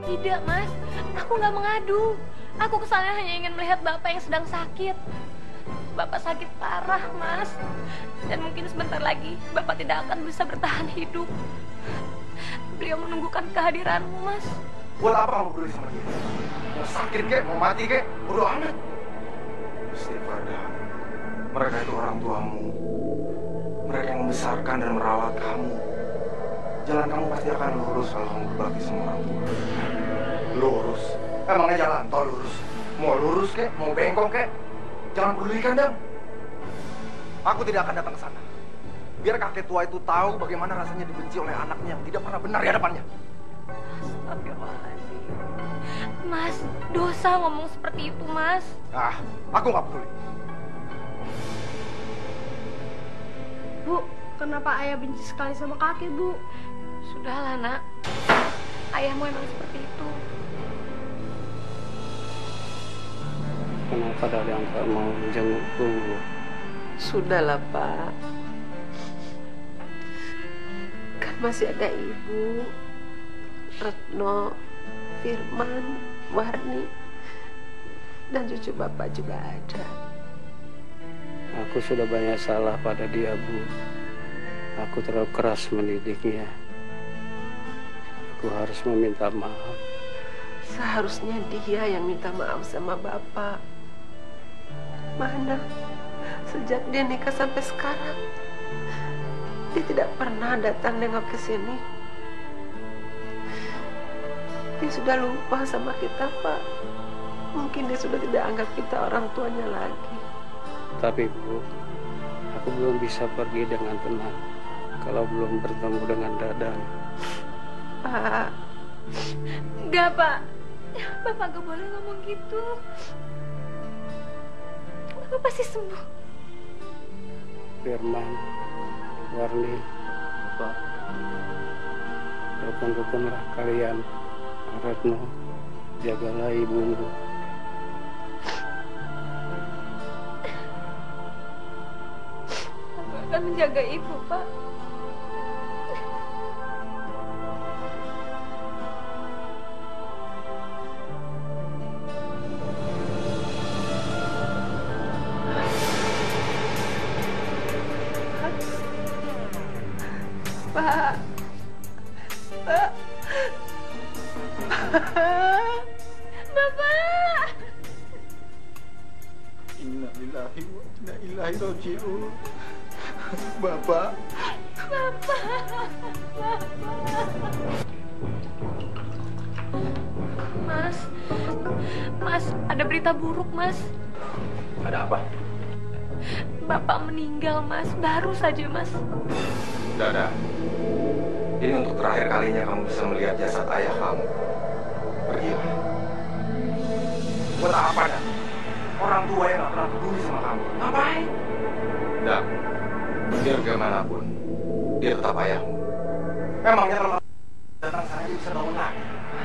Tidak, Mas. Aku nggak mengadu. Aku kesana hanya ingin melihat Bapak yang sedang sakit. Bapak sakit parah, Mas. Dan mungkin sebentar lagi Bapak tidak akan bisa bertahan hidup. Beliau menunggukan kehadiranmu, Mas. Buat apa kamu peduli sama dia? Mau sakit kek, mau mati kek, bodo amat. Istighfar dah. Mereka itu orang tuamu. Mereka yang membesarkan dan merawat kamu. Jalan kamu pasti akan lurus kalau kamu berbakti sama orang tua. Lurus? Emangnya jalan tol lurus? Mau lurus kek, mau bengkok kek? Jangan pedulikan, Dam. Aku tidak akan datang ke sana. Biar kakek tua itu tahu bagaimana rasanya dibenci oleh anaknya yang tidak pernah benar di hadapannya. Astagfirullahaladzim. Mas, dosa ngomong seperti itu, Mas. Ah, aku nggak peduli. Bu, kenapa ayah benci sekali sama kakek, Bu? Sudahlah, Nak. Ayahmu emang seperti itu. Kenapa Dadang tak mau menjengukku? Sudahlah, Pak. Kan masih ada Ibu, Retno, Firman, Warni, dan cucu Bapak juga ada. Aku sudah banyak salah pada dia, Bu. Aku terlalu keras mendidiknya. Aku harus meminta maaf. Seharusnya dia yang minta maaf sama Bapak. Mana? Sejak dia nikah sampai sekarang, dia tidak pernah datang nengok ke sini. Dia sudah lupa sama kita, Pak. Mungkin dia sudah tidak anggap kita orang tuanya lagi. Tapi, Bu, aku belum bisa pergi dengan tenang kalau belum bertemu dengan Dadang. Pak. Enggak, Pak. Bapak gak boleh ngomong gitu. Bapak pasti sembuh. Firman, Warni, Pak. rukun-rukunlah kalian. Retno, jagalah ibumu. Bapak akan menjaga ibu, Pak. Pak. Pak. Bapak. Inna lillahi wa inna ilaihi raji'un. Bapak. Mas, ada berita buruk, Mas. Ada apa? Bapak meninggal, Mas. Baru saja, Mas. Dada, ini untuk terakhir kalinya kamu bisa melihat jasad ayah kamu. Pergilah. Buat apa, Dan? Orang tua yang gak pernah peduli sama kamu. Ngapain? Dan, biar bagaimanapun, dia tetap ayahmu. Memangnya kalau datang sana dia bisa bangun lagi?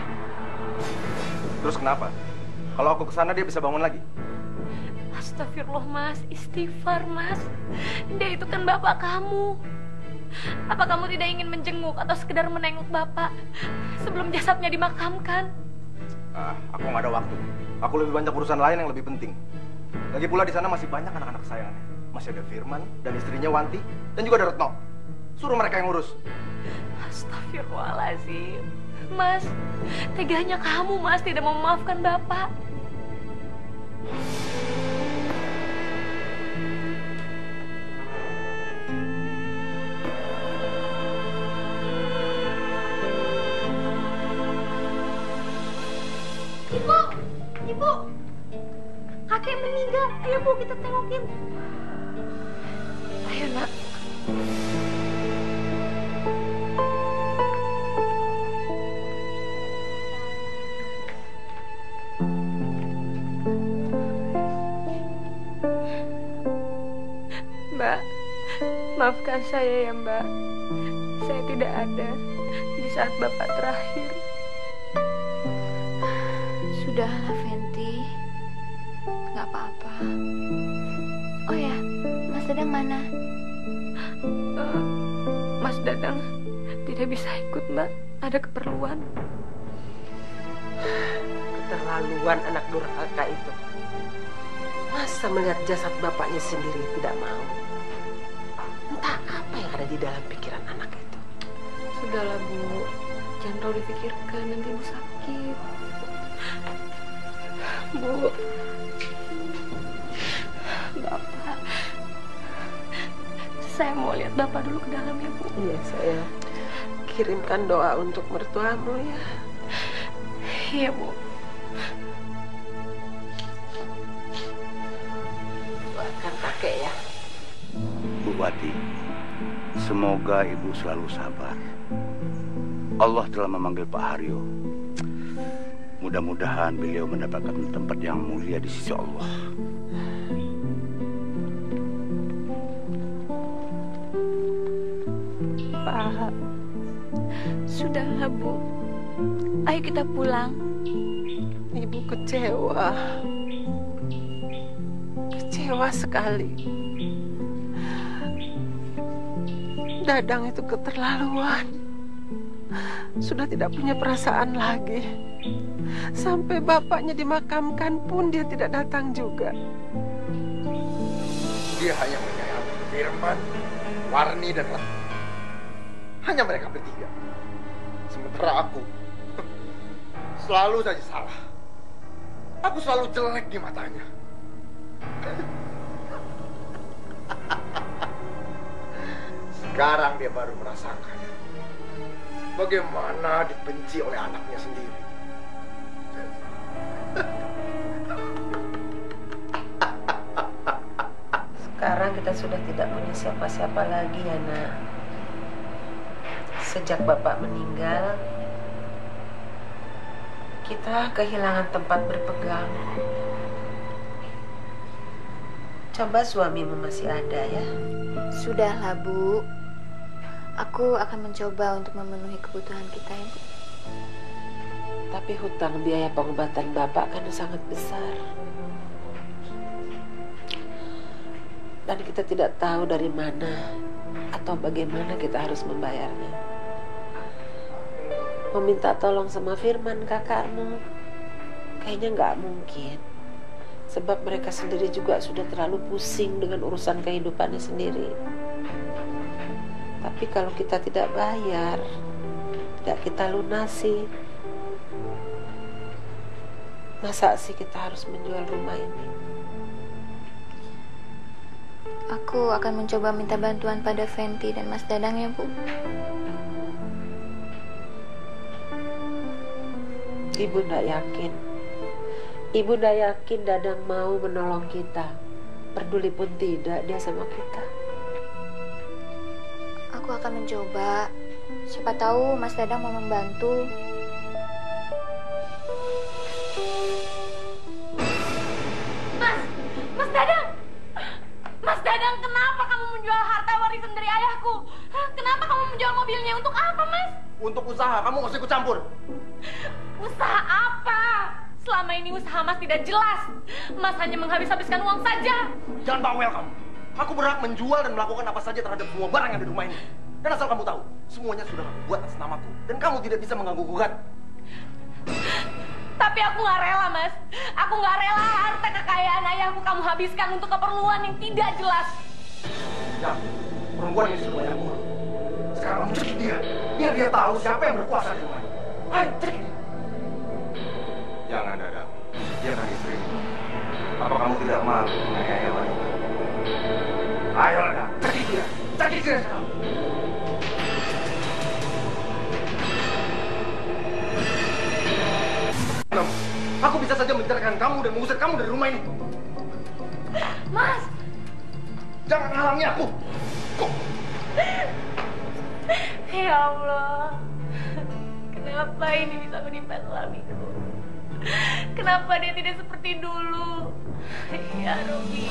Terus kenapa? Kalau aku kesana dia bisa bangun lagi? Astagfirullah, Mas. Istighfar, Mas. Dia itu kan bapak kamu. Apa kamu tidak ingin menjenguk atau sekedar menengok bapak sebelum jasadnya dimakamkan? Aku nggak ada waktu. Aku lebih banyak urusan lain yang lebih penting. Lagi pula di sana masih banyak anak-anak kesayangannya. Masih ada Firman dan istrinya Wanti dan juga ada Retno. Suruh mereka yang ngurus. Astagfirullahaladzim. Mas, teganya kamu, Mas, tidak mau memaafkan bapak. Ibu, kakek meninggal. Ayo, Bu, kita tengokin. Ayo, Nak. Mbak, maafkan saya ya, Mbak. Saya tidak ada di saat Bapak terakhir. Sudahlah, Fenty. Gak apa-apa. Oh ya, Mas Dadang mana? Mas Dadang tidak bisa ikut, Mbak. Ada keperluan. Keterlaluan anak durhaka itu. Masa melihat jasad bapaknya sendiri tidak mau? Entah apa yang ada di dalam pikiran anak itu. Sudahlah, Bu. Jangan terlalu dipikirkan, nanti Ibu sakit. Bu. Bapak. Saya mau lihat Bapak dulu ke dalam ya, Bu. Iya, saya kirimkan doa untuk mertuamu ya. Iya, Bu. Doakan kakek ya. Bu Wati, semoga Ibu selalu sabar. Allah telah memanggil Pak Haryo. Mudah-mudahan beliau mendapatkan tempat yang mulia di sisi Allah. Pak, sudahlah Bu. Ayo kita pulang. Ibu kecewa. Kecewa sekali. Dadang itu keterlaluan. Sudah tidak punya perasaan lagi. Sampai bapaknya dimakamkan pun dia tidak datang juga. Dia hanya menyayangi Firman, Warni, dan Retno. Hanya mereka bertiga. Sementara aku selalu saja salah. Aku selalu jelek di matanya. Sekarang dia baru merasakan bagaimana dibenci oleh anaknya sendiri. Sekarang kita sudah tidak punya siapa-siapa lagi ya nak. Sejak bapak meninggal, kita kehilangan tempat berpegang. Coba suamimu masih ada ya. Sudahlah Bu. Aku akan mencoba untuk memenuhi kebutuhan kita ya Bu. Tapi hutang biaya pengobatan bapak kan sangat besar. Dan kita tidak tahu dari mana atau bagaimana kita harus membayarnya. Meminta tolong sama Firman kakakmu kayaknya nggak mungkin. Sebab mereka sendiri juga sudah terlalu pusing dengan urusan kehidupannya sendiri. Tapi kalau kita tidak bayar, tidak kita lunasi, masa sih kita harus menjual rumah ini? Aku akan mencoba minta bantuan pada Fenty dan Mas Dadang ya Bu. Ibu tidak yakin. Ibu tidak yakin Dadang mau menolong kita. Peduli pun tidak dia sama kita. Aku akan mencoba. Siapa tahu Mas Dadang mau membantu. Mas Dadang! Mas Dadang, kenapa kamu menjual harta warisan dari ayahku? Kenapa kamu menjual mobilnya? Untuk apa, Mas? Untuk usaha, kamu nggak usah ikut campur. Usaha apa? Selama ini usaha Mas tidak jelas. Mas hanya menghabis-habiskan uang saja. Jangan bawel kamu. Aku berhak menjual dan melakukan apa saja terhadap semua barang yang ada di rumah ini. Dan asal kamu tahu, semuanya sudah aku buat atas namaku. Dan kamu tidak bisa mengganggu-gugat. Tapi aku nggak rela, Mas. Aku nggak rela harta kekayaan ayahku kamu habiskan untuk keperluan yang tidak jelas. Ya, perempuan ini sudah banyak umur. Sekarang kamu cekik dia. Biar dia tahu siapa yang berkuasa di rumah ini. Ayo, cekik dia. Jangan, Dadang. Dia kan istrimu. Apa kamu tidak malu menganiaya wanita? Ayo, Dadang. Cekik dia. Cekik dia sekarang. Aku bisa saja menceraikan kamu dan mengusir kamu dari rumah ini. Mas! Jangan halangi aku. Ya Allah. Kenapa ini bisa menimpa suamiku? Kenapa dia tidak seperti dulu? Ya Rabbi.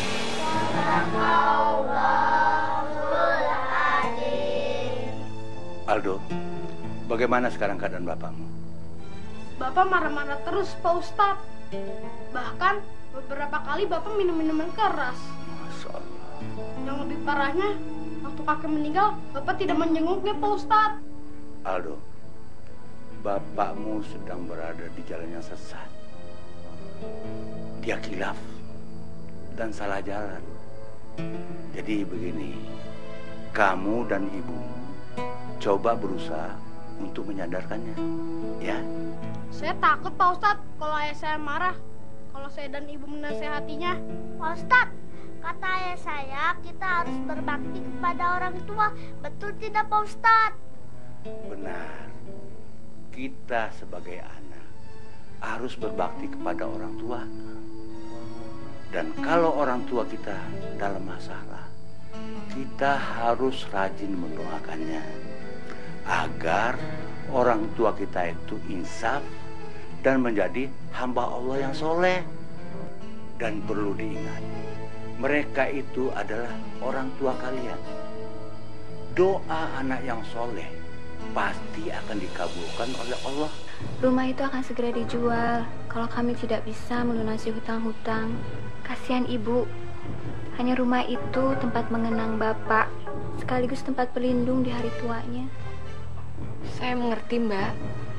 Aldo, bagaimana sekarang keadaan bapakmu? Bapak marah-marah terus, Pak Ustadz. Bahkan beberapa kali Bapak minum minuman keras. Masya Allah. Yang lebih parahnya, waktu kakek meninggal, Bapak tidak menjenguknya, Pak Ustadz. Aldo, bapakmu sedang berada di jalan yang sesat. Dia khilaf dan salah jalan. Jadi begini, kamu dan ibu coba berusaha untuk menyadarkannya, ya. Saya takut Pak Ustadz kalau ayah saya marah, kalau saya dan ibu menasehatinya. Pak Ustadz, kata ayah saya kita harus berbakti kepada orang tua. Betul tidak Pak Ustadz? Benar. Kita sebagai anak harus berbakti kepada orang tua. Dan kalau orang tua kita dalam masalah, kita harus rajin mendoakannya agar orang tua kita itu insaf dan menjadi hamba Allah yang soleh. Dan perlu diingat, mereka itu adalah orang tua kalian. Doa anak yang soleh pasti akan dikabulkan oleh Allah. Rumah itu akan segera dijual kalau kami tidak bisa melunasi hutang-hutang. Kasihan ibu. Hanya rumah itu tempat mengenang bapak, sekaligus tempat pelindung di hari tuanya. Saya mengerti, Mbak.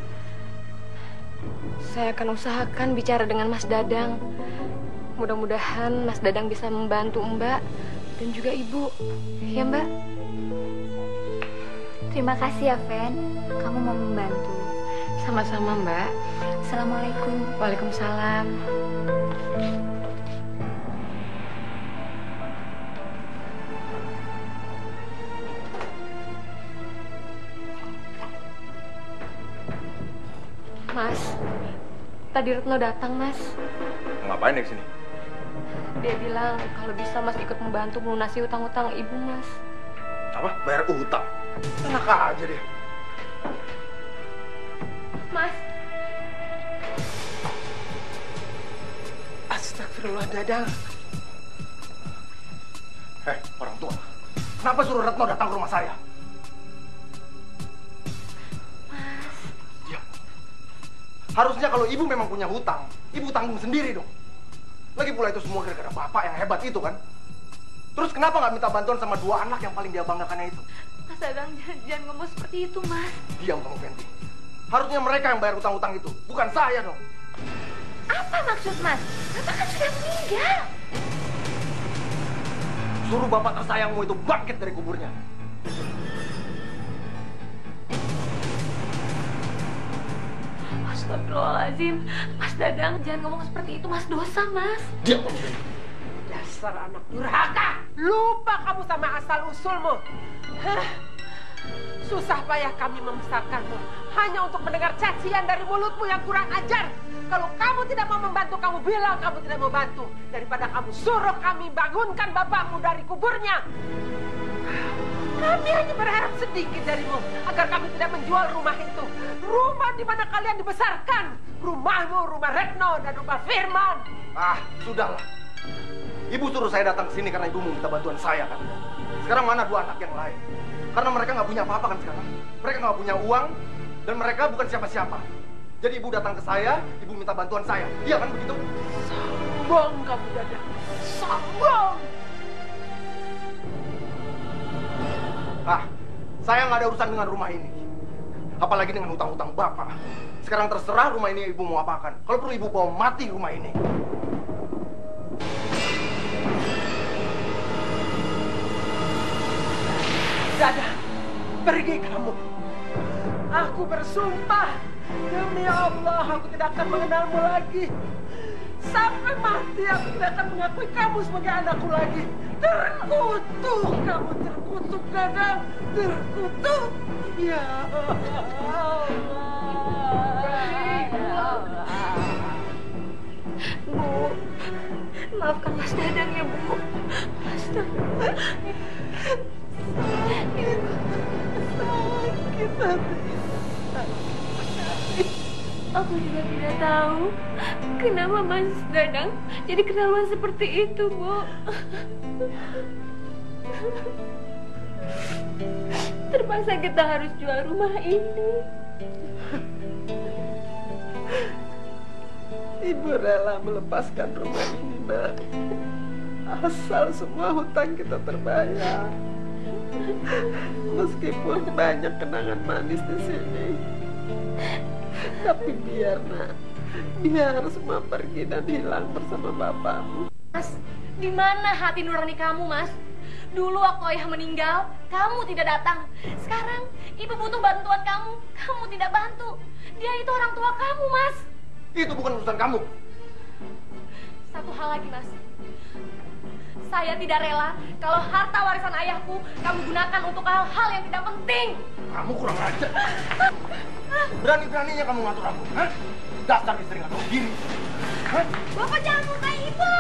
Saya akan usahakan bicara dengan Mas Dadang. Mudah-mudahan Mas Dadang bisa membantu Mbak dan juga Ibu. Ya, Mbak? Terima kasih ya, Fen. Kamu mau membantu. Sama-sama, Mbak. Assalamualaikum. Waalaikumsalam. Mas, tadi Retno datang, Mas. Ngapain ya kesini? Dia bilang kalau bisa Mas ikut membantu melunasi hutang-hutang Ibu, Mas. Apa? Bayar utang? Enak aja deh. Mas. Astagfirullah, Dadang. Orang tua. Kenapa suruh Retno datang ke rumah saya? Harusnya kalau ibu memang punya hutang, ibu tanggung sendiri dong. Lagi pula itu semua gara-gara bapak yang hebat itu kan. Terus kenapa nggak minta bantuan sama dua anak yang paling dia banggakannya itu? Mas Dadang, jangan ngomong seperti itu, Mas. Diam kamu, Fenty. Harusnya mereka yang bayar hutang-hutang itu, bukan saya dong. Apa maksud Mas? Bapak kan sudah meninggal. Suruh bapak tersayangmu itu bangkit dari kuburnya. Astagfirullahaladzim. Mas Dadang, jangan ngomong seperti itu, Mas. Dosa, Mas. Diam kamu, Fenty. Dasar anak durhaka. Lupa kamu sama asal-usulmu. Susah payah kami membesarkanmu hanya untuk mendengar cacian dari mulutmu yang kurang ajar. Kalau kamu tidak mau membantu, kamu bilang kamu tidak mau bantu. Daripada kamu suruh kami bangunkan bapakmu dari kuburnya. Kami hanya berharap sedikit darimu agar kami tidak menjual rumah itu. Rumah di mana kalian dibesarkan. Rumahmu, rumah Retno, dan rumah Firman. Sudahlah. Ibu suruh saya datang ke sini karena ibu mau minta bantuan saya kan. Sekarang mana dua anak yang lain? Karena mereka nggak punya apa-apa kan sekarang. Mereka nggak punya uang dan mereka bukan siapa-siapa. Jadi ibu datang ke saya, ibu minta bantuan saya. Iya kan begitu? Sombong kamu, Dadang. Sombong. Saya nggak ada urusan dengan rumah ini. Apalagi dengan hutang-hutang bapak. Sekarang terserah rumah ini ibu mau apakan. Kalau perlu ibu bawa mati rumah ini. Dadang, pergi kamu. Aku bersumpah, demi Allah aku tidak akan mengenalmu lagi. Sampai mati aku tidak akan mengakui kamu sebagai anakku lagi. Terkutuk kamu, terkutuk Dadang, terkutuk. Ya Allah. Bu, maafkan Mas Dadang ya, Bu. Astagfirullah. Sakit hati. Aku juga tidak tahu kenapa Mas Dadang jadi keterlaluan seperti itu, Bu. Terpaksa kita harus jual rumah ini. Ibu rela melepaskan rumah ini, Nak. Asal semua hutang kita terbayar. Meskipun banyak kenangan manis di sini. Tapi biar nak, dia harus semua pergi dan hilang bersama bapakmu. Mas, di mana hati nurani kamu, Mas? Dulu waktu ayah meninggal, kamu tidak datang. Sekarang ibu butuh bantuan kamu tidak bantu. Dia itu orang tua kamu, Mas. Itu bukan urusan kamu. Satu hal lagi, Mas. Saya tidak rela kalau harta warisan ayahku kamu gunakan untuk hal-hal yang tidak penting. Kamu kurang ajar. Berani-beraninya kamu ngatur aku, hah? Dasar istri nggak tahu diri. Hah? Bapak jangan murkai ibu.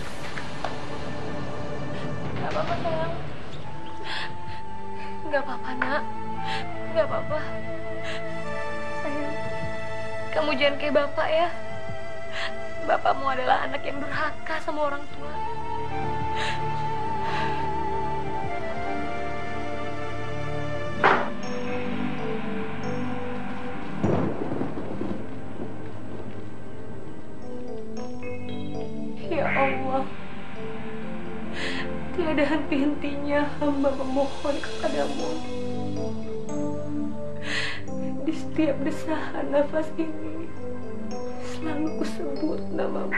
Gak apa-apa, sayang. Gak apa-apa, nak. Gak apa-apa. Sayang, kamu jangan kayak bapak ya. Bapakmu adalah anak yang durhaka sama orang tua. Ya Allah, tiada henti-hentinya hamba memohon kepadamu. Di setiap desahan nafas ini selalu kusebut namamu.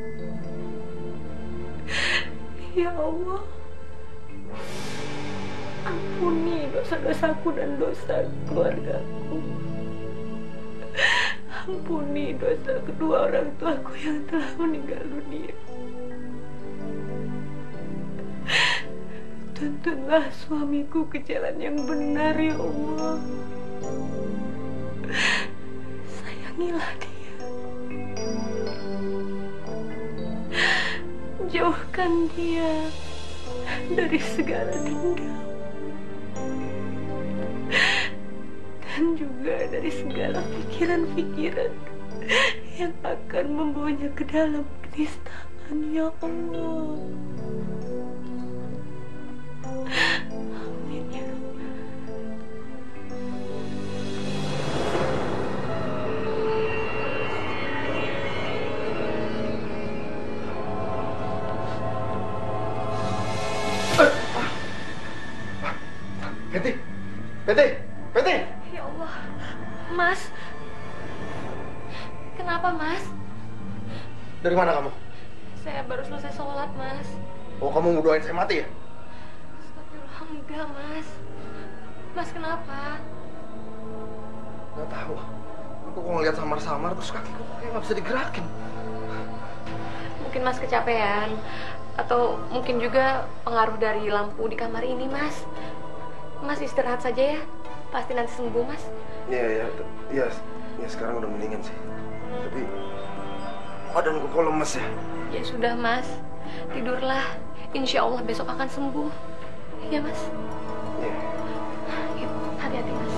Ya Allah, ampuni dosa-dosaku dan dosa keluargaku. Ampuni dosa kedua orang tuaku yang telah meninggal dunia. Tuntunlah suamiku ke jalan yang benar, ya Allah. Sayangilah dia. Jauhkan dia dari segala dendam. Dan juga dari segala pikiran-pikiran yang akan membawanya ke dalam kenistaan, ya Allah. Amin ya Rabbal. Peti! Ya Allah, Mas. Kenapa, Mas? Dari mana kamu? Saya baru selesai sholat, Mas. Oh, kamu mau doain saya mati ya? Astagfirullah, enggak, Mas. Mas kenapa? Nggak tahu. Aku kok ngeliat samar-samar terus kakiku kayak nggak bisa digerakin. Mungkin Mas kecapean. Atau mungkin juga pengaruh dari lampu di kamar ini, Mas. Mas istirahat saja ya. Pasti nanti sembuh, Mas. Iya, sekarang udah mendingan sih. Tapi badanku kok lemes ya. Ya sudah, Mas. Tidurlah. Insya Allah besok akan sembuh. Ya, Mas. Iya. Yuk, hati-hati, Mas.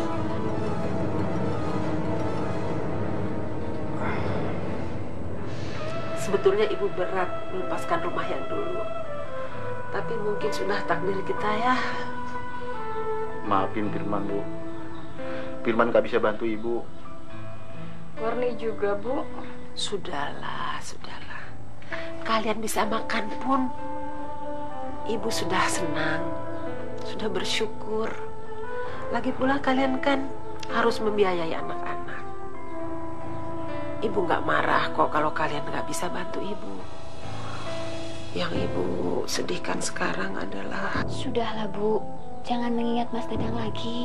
Sebetulnya ibu berat melepaskan rumah yang dulu. Tapi mungkin sudah takdir kita ya. Maafin Firman, Bu. Firman gak bisa bantu Ibu. Warni juga, Bu. Sudahlah. Kalian bisa makan pun ibu sudah senang, sudah bersyukur. Lagi pula kalian kan harus membiayai anak-anak. Ibu gak marah kok kalau kalian gak bisa bantu ibu. Yang ibu sedihkan sekarang adalah... Sudahlah, Bu. Jangan mengingat Mas Dadang lagi.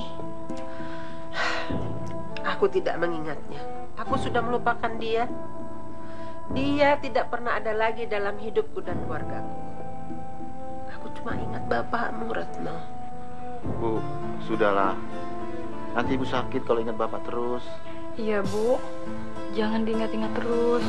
Aku tidak mengingatnya. Aku sudah melupakan dia. Dia tidak pernah ada lagi dalam hidupku dan keluargaku. Aku cuma ingat bapakmu, Retno. Bu, sudahlah. Nanti Ibu sakit kalau ingat Bapak terus. Iya, Bu. Jangan diingat-ingat terus.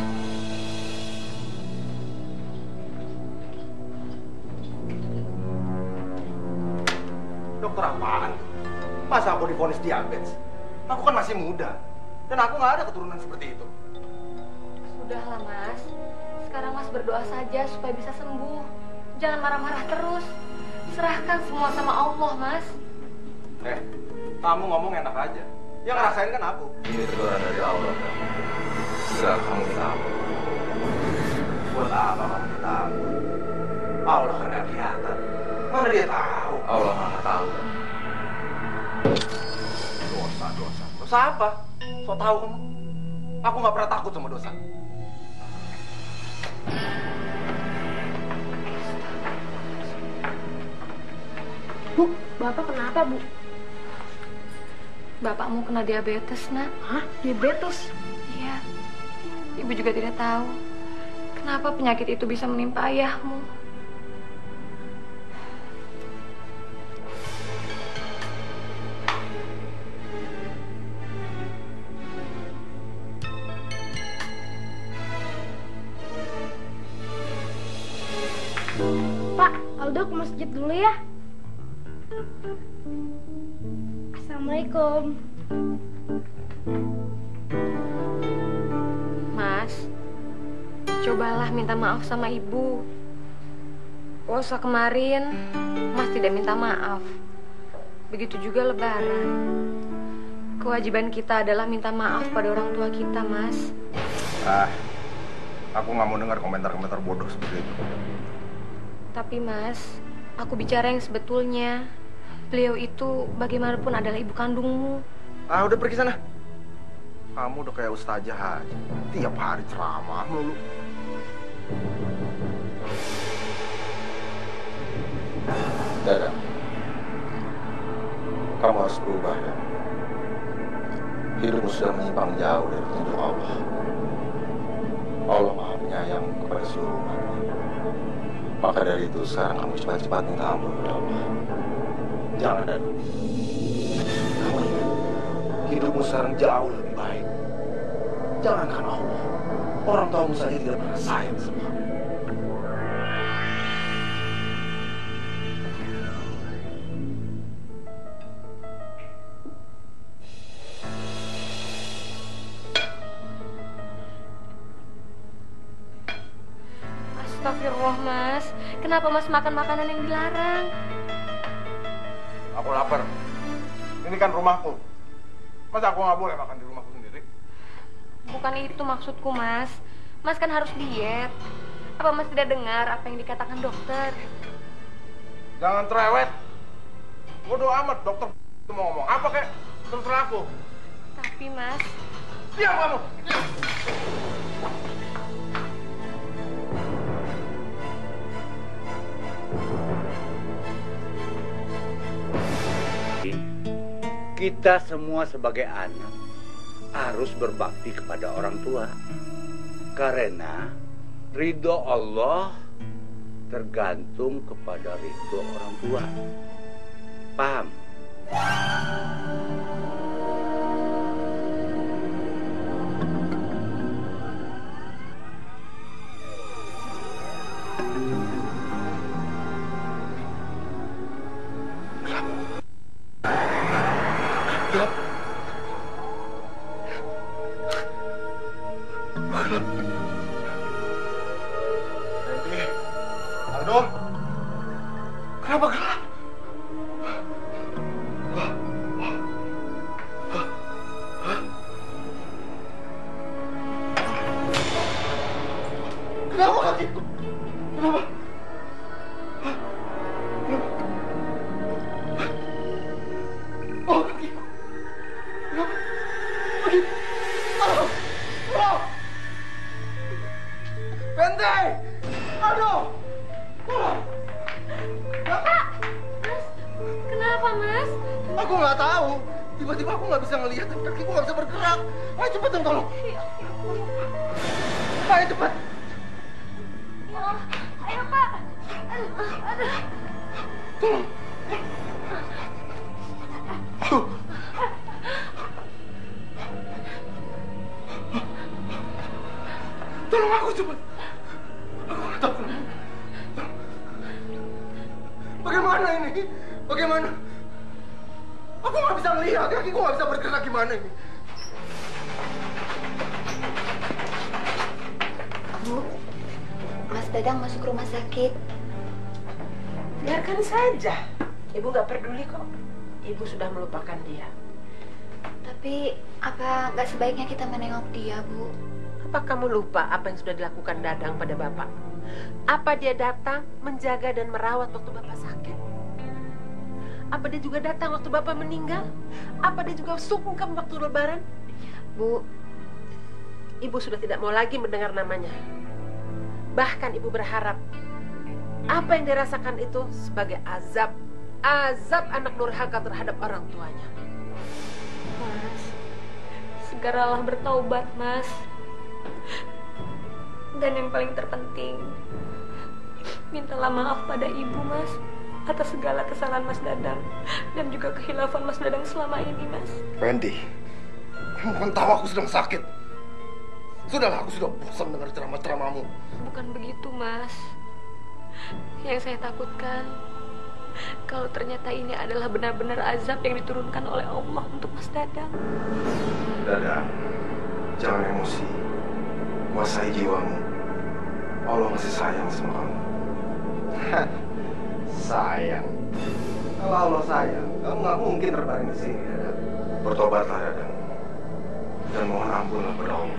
Dokter apaan? Masa aku divonis diabetes? Aku kan masih muda. Dan aku nggak ada keturunan seperti itu. Sudahlah, Mas. Sekarang Mas berdoa saja supaya bisa sembuh. Jangan marah-marah terus. Serahkan semua sama Allah, Mas. Kamu ngomong enak aja. Yang ngerasain kan aku. Ini teguran dari Allah, kan? Segera kamu tahu. Buat apa kamu tahu? Allah kan gak kelihatan. Mana dia tahu? Allah mana tahu. Dosa. Dosa apa? So tahu kamu? Aku nggak pernah takut sama dosa. Bu, Bapak kenapa, Bu? Bapakmu kena diabetes, Nak. Hah? Diabetes? Iya. Ibu juga tidak tahu kenapa penyakit itu bisa menimpa ayahmu. Pak, Aldo ke masjid dulu ya. Assalamualaikum. Mas, cobalah minta maaf sama ibu. Puasa kemarin, Mas tidak minta maaf. Begitu juga Lebaran. Kewajiban kita adalah minta maaf pada orang tua kita, Mas. Aku nggak mau dengar komentar-komentar bodoh seperti itu. Tapi Mas, aku bicara yang sebetulnya. Beliau itu bagaimanapun adalah ibu kandungmu. Udah pergi sana. Kamu udah kayak ustazah aja. Tiap hari ceramah mulu. Dadang, kamu harus berubah ya. Hidupmu sudah menyimpang jauh dari petunjuk Allah. Allah Maha Penyayang kepada seluruh umatnya. Maka dari itu sekarang kamu cepat-cepat minta ampun kepada Allah. Jangan ada. Kamu ingat, hidupmu sekarang jauh lebih baik. Jangankan Allah, orang tuamu saja tidak pernah sayang sama kamu. Astagfirullah, Mas. Kenapa Mas makan makanan yang dilarang? Aku lapar. Ini kan rumahku. Masa aku nggak boleh makan di rumahku sendiri? Bukan itu maksudku, Mas. Mas kan harus diet. Apa Mas tidak dengar apa yang dikatakan dokter? Jangan cerewet. Bodoh amat, dokter itu mau ngomong apa kek? Terserah aku. Tapi Mas, Diam kamu. Kita semua sebagai anak harus berbakti kepada orang tua. Karena ridho Allah tergantung kepada ridho orang tua. Paham? Aldo, kenapa gelap? Kenapa kakiku? Kenapa? Oh, kakiku. Kenapa? Kakiku. Aduh. Oh. Benteng. Aduh. kenapa Mas? Aku nggak tahu. Tiba-tiba aku nggak bisa ngelihat dan kakiku nggak bisa bergerak. Ayo cepet dong, tolong. Ayo cepet. Ya Allah, ayo Pak. Aduh. Tolong. Aduh. Tolong aku cepet. Aku nggak tahu kenapa. Bagaimana ini? Bagaimana? Aku nggak bisa ngelihat, kakiku nggak bisa bergerak, gimana ini? Bu, Mas Dadang masuk rumah sakit. Biarkan saja. Ibu nggak peduli kok. Ibu sudah melupakan dia. Tapi apa nggak sebaiknya kita menengok dia, Bu? Apa kamu lupa apa yang sudah dilakukan Dadang pada Bapak? Apa dia datang menjaga dan merawat waktu Bapak sakit? Apa dia juga datang waktu Bapak meninggal? Apa dia juga sungkem waktu Lebaran? Bu, Ibu sudah tidak mau lagi mendengar namanya. Bahkan ibu berharap apa yang dirasakan itu sebagai azab anak durhaka terhadap orang tuanya. Mas, segeralah bertaubat, Mas. Dan yang paling terpenting, mintalah maaf pada ibu, Mas, atas segala kesalahan Mas Dadang dan juga kehilafan Mas Dadang selama ini, Mas. Wendy, kamu kan tahu aku sedang sakit. Sudahlah, aku sudah bosan dengar ceramah-ceramahmu. Bukan begitu, Mas. Yang saya takutkan, kalau ternyata ini adalah benar-benar azab yang diturunkan oleh Allah untuk Mas Dadang. Dadang, jangan emosi. Kuasai jiwamu. Allah masih sayang sama kamu. Sayang? Kalau Allah sayang, kamu nggak mungkin terbaring di sini, Dadang. Bertobatlah, Dadang. Dan mohon ampunlah pada Allah.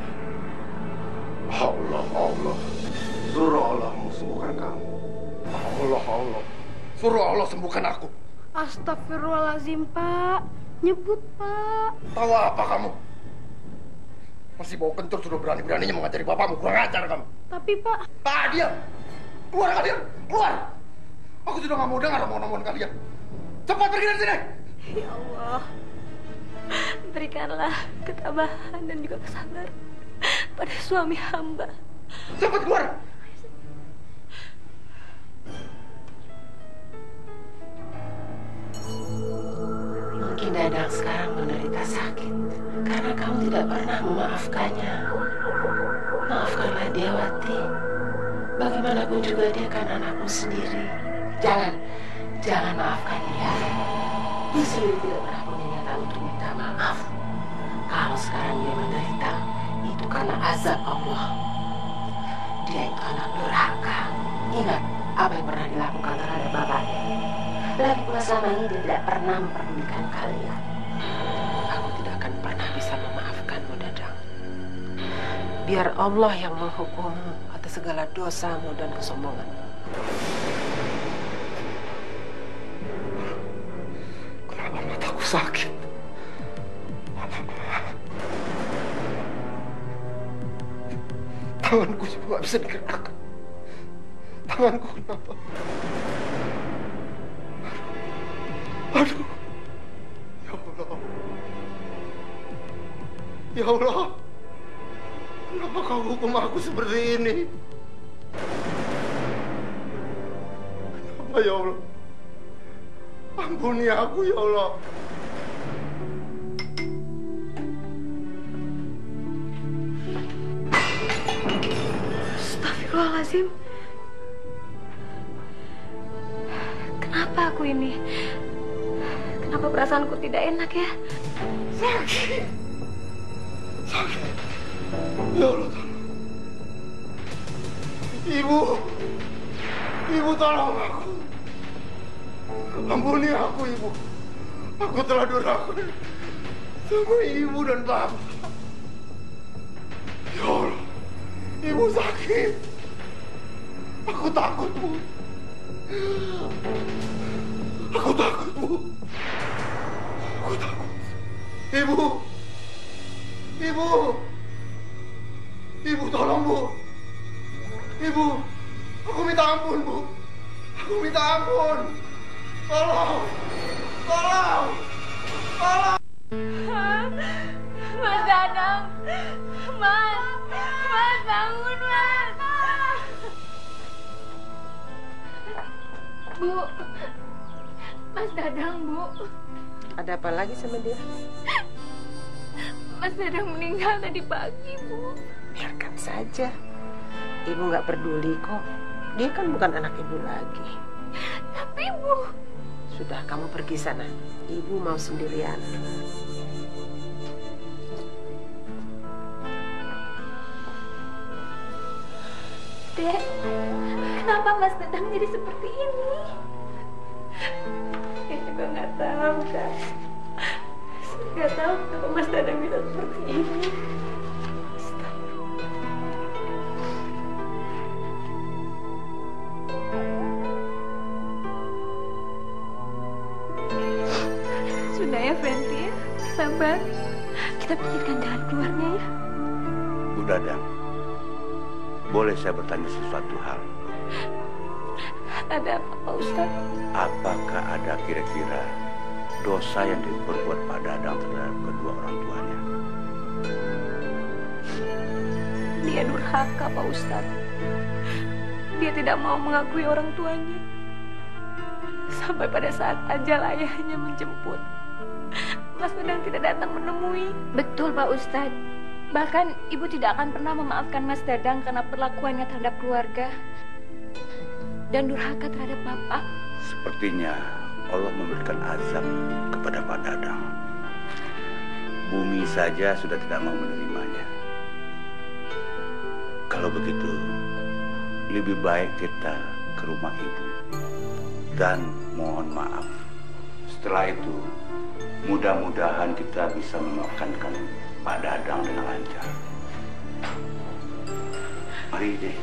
Allah. Suruh Allah sembuhkan kamu. Allah. Suruh Allah sembuhkan aku. Astagfirullahaladzim, Pak. Nyebut, Pak. Tahu apa kamu? Masih bau kencur sudah berani-beraninya mengajari bapakmu. Kurang ajar kamu. Tapi, Pak... Diam! Keluar kalian! Keluar! Aku sudah nggak mau dengar omongan kalian. Cepat pergi dari sini! Ya Allah, berikanlah ketabahan dan juga kesabaran pada suami hamba. Cepat keluar! Mungkin Dadang sekarang menderita sakit karena kamu tidak pernah memaafkannya. Maafkanlah dia, Wati. Bagaimanapun juga dia kan anakmu sendiri. Jangan maafkan dia. Dia sendiri tidak pernah punya niatan untuk minta maaf. Kalau sekarang dia menderita, itu karena azab Allah. Dia itu anak durhaka. Ingat apa yang pernah dilakukan terhadap bapaknya. Lagi pula selama ini dia tidak pernah memperdulikan kalian. Aku tidak akan pernah bisa memaafkanmu, Dadang. Biar Allah yang menghukummu atas segala dosamu dan kesombonganmu. Kenapa mataku sakit? Tanganku juga nggak bisa digerakkan. Tanganku kenapa? Aduh. Ya Allah. Kenapa kau hukum aku seperti ini? Kenapa ya Allah? Ampuni aku ya Allah. Astagfirullahaladzim. Kenapa aku ini? Kenapa perasaanku tidak enak ya? Sakit. Ya Allah, tolong. Ibu tolong aku. Ampuni aku, Ibu. Aku telah durhaka sama Ibu dan Bapak. Ya Allah, Ibu sakit. Aku takut, Bu. Aku takut, Bu. Aku takut. Ibu, tolong, Bu. Ibu, aku minta ampun, Bu. Aku minta ampun. Tolong. Mas Dadang. Mas bangun, Mas. Bu. Mas Dadang, Bu. Ada apa lagi sama dia? Mas Dadang meninggal tadi pagi, Bu. Biarkan saja. Ibu nggak peduli kok. Dia kan bukan anak ibu lagi. Tapi, Bu. Sudah, kamu pergi sana. Ibu mau sendirian. Dek, kenapa Mas Dadang jadi seperti ini? Saya juga nggak tahu, Kak. Saya nggak tahu kenapa Mas Dadang bisa seperti ini. Sudah ya, Fenty, sabar. Kita pikirkan jalan keluarnya ya. Bu Dadang, boleh saya bertanya sesuatu hal? Ada apa, Pak Ustadz? Apakah ada kira-kira dosa yang diperbuat Pak Dadang terhadap kedua orang tuanya? Dia durhaka, Pak Ustadz. Dia tidak mau mengakui orang tuanya. Sampai pada saat ajal ayahnya menjemput, Mas Dadang tidak datang menemui. Betul, Pak Ustadz. Bahkan ibu tidak akan pernah memaafkan Mas Dadang karena perlakuannya terhadap keluarga dan durhaka terhadap Bapak. Sepertinya Allah memberikan azab kepada Pak Dadang. Bumi saja sudah tidak mau menerimanya. Kalau begitu, lebih baik kita ke rumah ibu dan mohon maaf. Setelah itu, mudah-mudahan kita bisa memaafkan Pak Dadang dengan lancar. Mari deh.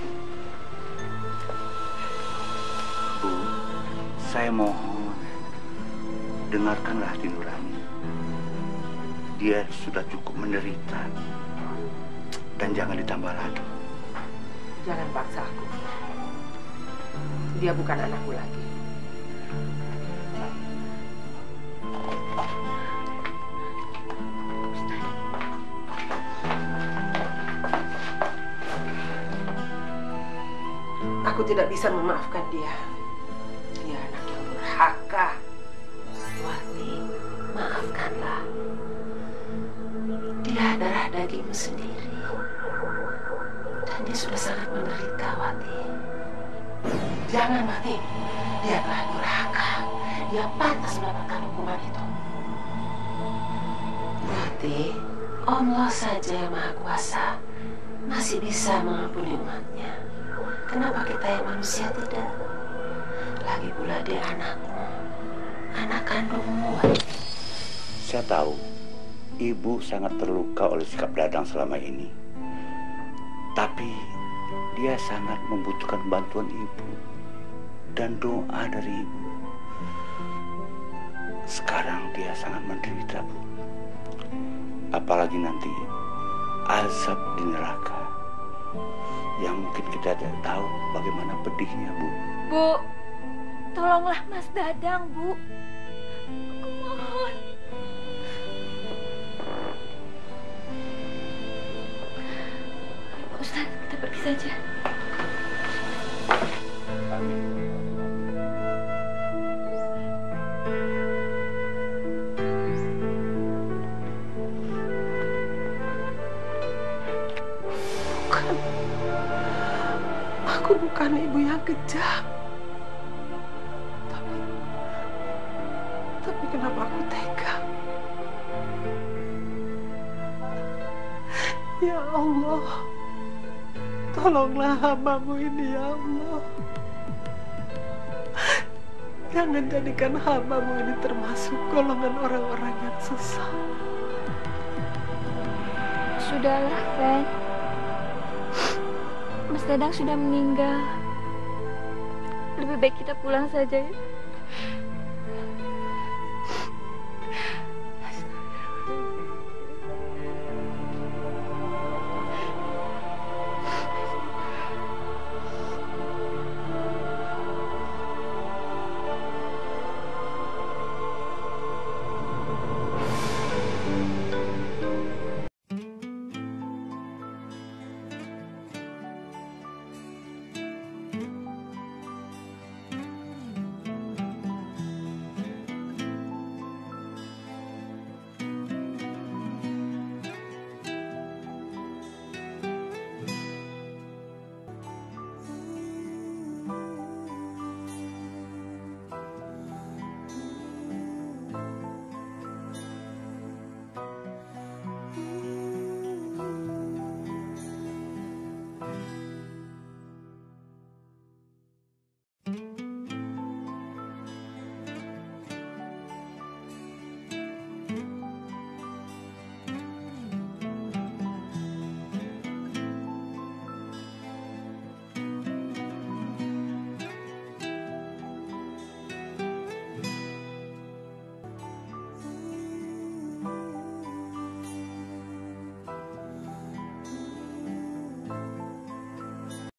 Bu, saya mohon, dengarkanlah hati nurani. Dia sudah cukup menderita. Dan jangan ditambah lagi. Jangan paksa aku. Dia bukan anakku lagi. Aku tidak bisa memaafkan dia. Dia anak yang durhaka. Wati, maafkanlah. Dia darah dagingmu sendiri. Dan dia sudah sangat menderita, Wati. Jangan, Wati. Dia telah durhaka. Dia pantas mendapatkan hukuman itu. Wati, Allah saja yang Maha Kuasa masih bisa mengampuni umatnya. Kenapa kita yang manusia tidak? Lagi pula dia anakmu, anak kandungmu. Saya tahu ibu sangat terluka oleh sikap Dadang selama ini. Tapi dia sangat membutuhkan bantuan ibu dan doa dari ibu. Sekarang dia sangat menderita, Bu. Apalagi nanti azab di neraka yang mungkin kita tidak tahu bagaimana pedihnya, Bu. Bu, tolonglah Mas Dadang, Bu. Aku mohon. Pak Ustadz, kita pergi saja. Aku bukan ibu yang kejam. Tapi kenapa aku tega? Ya Allah, tolonglah hamba-Mu ini, ya Allah. Jangan jadikan hamba-Mu ini termasuk golongan orang-orang yang sesat. Sudahlah, Fen. Mas Dadang sudah meninggal. Lebih baik kita pulang saja ya.